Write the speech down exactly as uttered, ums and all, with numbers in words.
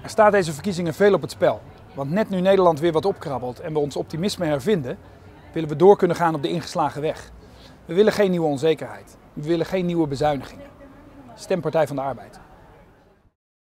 Er staat deze verkiezingen veel op het spel. Want net nu Nederland weer wat opkrabbelt en we ons optimisme hervinden, willen we door kunnen gaan op de ingeslagen weg. We willen geen nieuwe onzekerheid. We willen geen nieuwe bezuinigingen. Stem Partij van de Arbeid.